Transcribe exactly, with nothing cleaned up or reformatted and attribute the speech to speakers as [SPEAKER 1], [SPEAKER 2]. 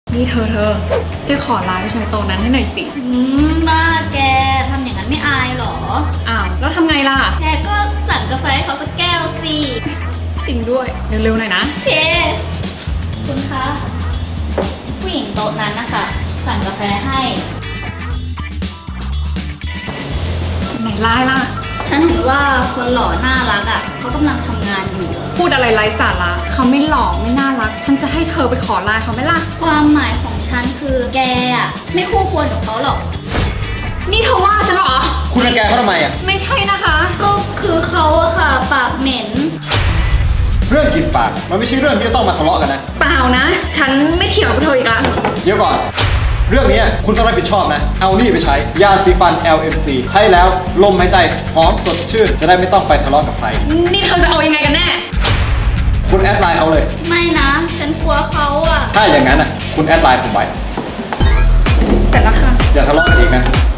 [SPEAKER 1] นี่เธอเธอจะขอไลน์ผู้ชายโตนั้นให้หน่อยสิ
[SPEAKER 2] อืมบ้าแกทำอย่างนั้นไม่อายหรอ
[SPEAKER 1] อ้าวแล้วทำไงล่ะ
[SPEAKER 2] แกก็สั่งกาแฟให้เขาสักแก้วสิ
[SPEAKER 1] จริงด้วยเร็วๆหน่อยนะ
[SPEAKER 2] เคคุณคะผู้หญิงโต๊ะนั้นนะคะสั่งกาแฟให้
[SPEAKER 1] ไหนไลน์ล่ะ
[SPEAKER 2] ฉันเห็นว่าคนหล่อน่ารักอ่ะเขากำลังทำงานอยู่
[SPEAKER 1] พูดอะไรไร้สาระเขาไม่หล่อไม่น่ารักฉันจะให้เธอไปขอไลน์เขาไหมล่ะ
[SPEAKER 2] ความหมายของฉันคือแกอ่ะไม่คู่ควรกับเขาหรอก
[SPEAKER 1] นี่เธอว่าฉันเหรอ
[SPEAKER 3] คุณรังแกเขาทำไมอ่ะ
[SPEAKER 1] ไม่ใช่นะคะ
[SPEAKER 2] ก็คือเขาอะค่ะปากเหม็น
[SPEAKER 3] เรื่องกินปากมันไม่ใช่เรื่องที่จะต้องมาทะเลาะกันนะ
[SPEAKER 1] เปล่านะฉันไม่เถียงกับเธออีกละ
[SPEAKER 3] เดี๋ยวก่อนเรื่องนี้คุณต้องรับผิดชอบนะเอานี่ไปใช้ยาสีฟัน แอล เอ็ม ซี ใช้แล้วลมหายใจหอมสดชื่นจะได้ไม่ต้องไปทะเลาะกับใคร
[SPEAKER 1] นี่เธอจะเอายังไงกันแน่
[SPEAKER 3] คุณแอดไลน์เขาเลย
[SPEAKER 2] ไม่นะฉันกลัวเขาอะ
[SPEAKER 3] ถ้าอย่างนั้นอ่ะคุณแอดไลน์ผมไว้
[SPEAKER 1] แต่ละค่ะ
[SPEAKER 3] อย่าทะเลาะกันอีกนะ